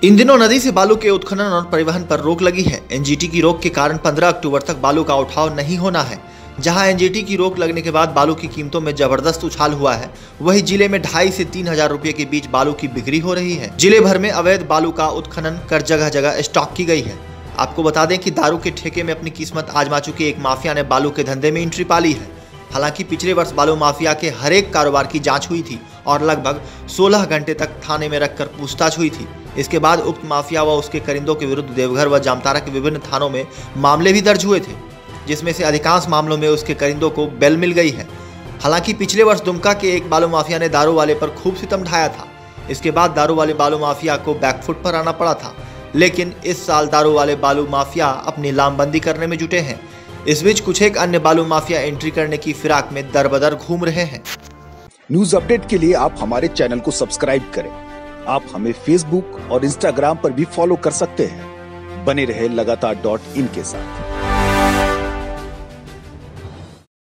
इन दिनों नदी से बालू के उत्खनन और परिवहन पर रोक लगी है। एनजीटी की रोक के कारण 15 अक्टूबर तक बालू का उठाव नहीं होना है। जहां एनजीटी की रोक लगने के बाद बालू की कीमतों में जबरदस्त उछाल हुआ है, वहीं जिले में 2.5 से 3 हजार रुपए के बीच बालू की बिक्री हो रही है। जिले भर में अवैध बालू का उत्खनन कर जगह जगह स्टॉक की गई है। आपको बता दें कि दारू के ठेके में अपनी किस्मत आजमा चुके एक माफिया ने बालू के धंधे में एंट्री पाली है। हालांकि पिछले वर्ष बालू माफिया के हर एक कारोबार की जांच हुई थी और लगभग 16 घंटे तक थाने में रखकर पूछताछ हुई थी। इसके बाद उक्त माफिया व उसके करिंदों के विरुद्ध देवघर व जामताड़ा के विभिन्न थानों में मामले भी दर्ज हुए थे, जिसमें से अधिकांश मामलों में उसके करिंदों को बेल मिल गई है। हालांकि पिछले वर्ष दुमका के एक बालू माफिया ने दारू वाले पर खूब सितम ढाया था। इसके बाद दारू वाले बालू माफिया को बैकफुट पर आना पड़ा था, लेकिन इस साल दारू वाले बालू माफिया अपनी लामबंदी करने में जुटे हैं। इस बीच कुछ एक अन्य बालू माफिया एंट्री करने की फिराक में दरबदर घूम रहे हैं। न्यूज अपडेट के लिए आप हमारे चैनल को सब्सक्राइब करें। आप हमें फेसबुक और इंस्टाग्राम पर भी फॉलो कर सकते हैं। बने रहे लगातार .in के साथ।